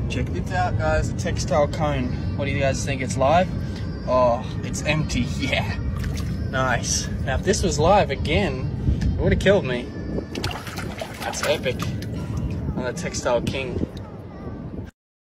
Check this out, guys. The textile cone. What do you guys think? It's live? Oh, it's empty. Yeah. Nice. Now, if this was live again, it would have killed me. That's epic. I'm the Textile King.